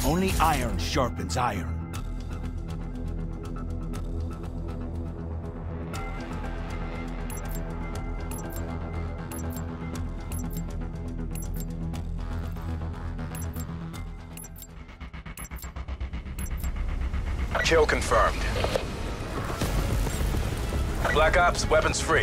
Only iron sharpens iron. Kill confirmed. Black Ops, weapons free.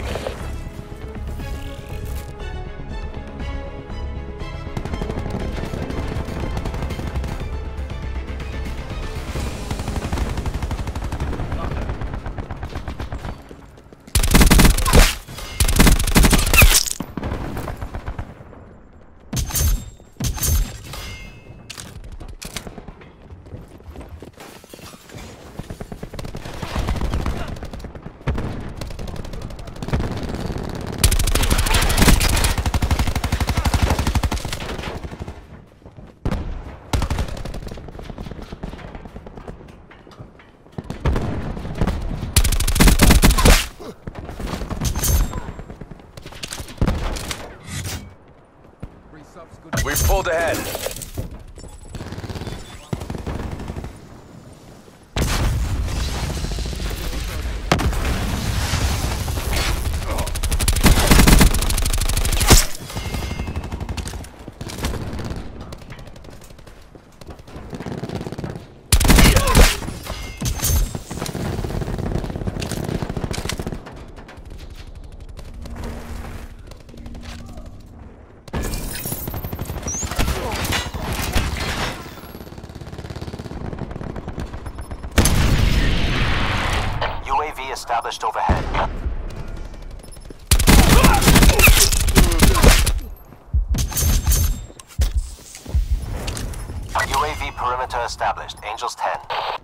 We've pulled ahead. UAV established overhead. UAV perimeter established. Angels 10.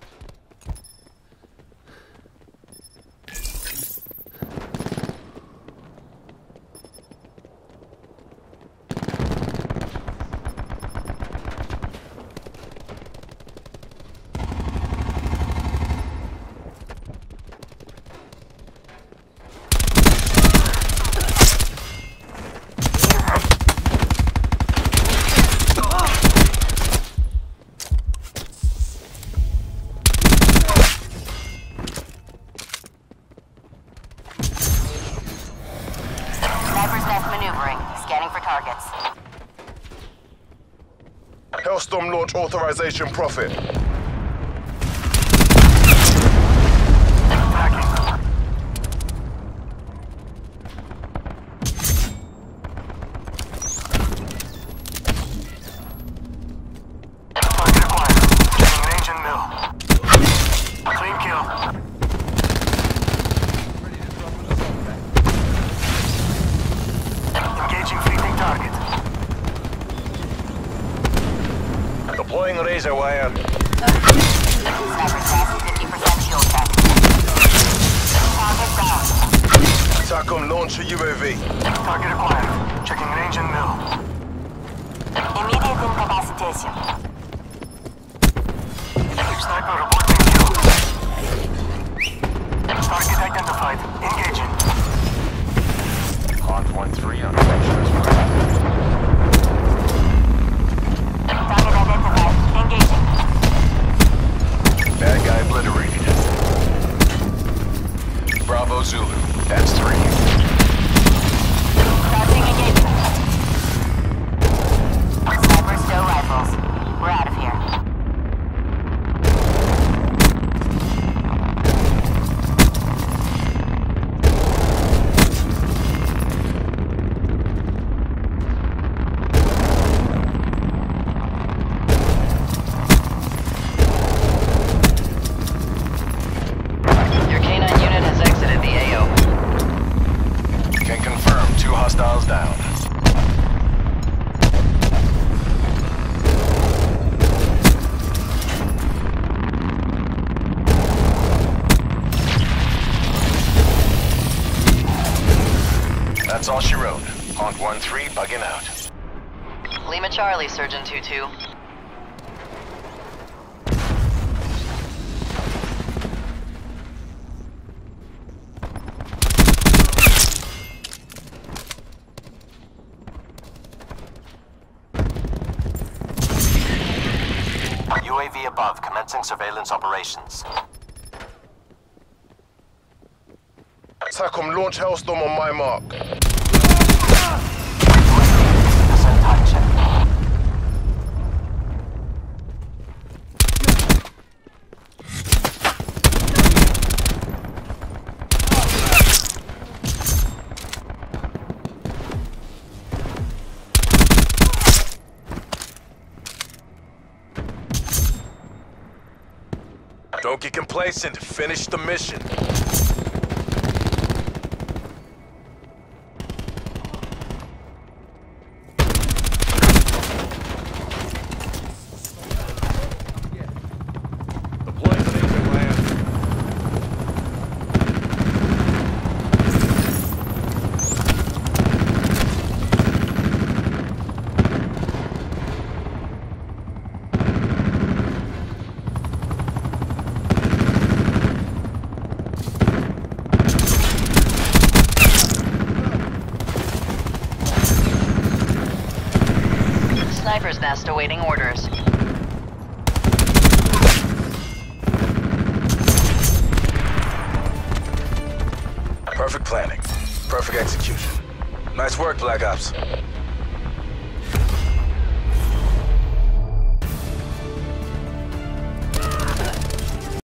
Maneuvering. Scanning for targets. Hellstorm launch authorization profit. Target acquired. Checking range and mill. Clean kill. Engaging fleeting target. Deploying razor wire. Sniper test, 50% fuel check. Target down. TACOM launch a UAV. Target acquired. Checking range and mill. Immediate incapacitation. Sniper reporting kill. Target identified. Engaging. Hawk 1-3 on sections. Target identified. Engaging. Bad guy obliterated. Bravo Zulu. That's 3. Starting engagement. Sniper stow rifles. We're out of here. Your K9 unit has exited the AO. Can confirm 2 hostiles down. That's all she wrote. Hawk 1-3 bugging out. Lima Charlie, Surgeon 2-2. above, commencing surveillance operations. TACOM, launch Hellstorm on my mark. Percentile check. Don't get complacent. Finish the mission. Sniper's nest awaiting orders. Perfect planning. Perfect execution. Nice work, Black Ops.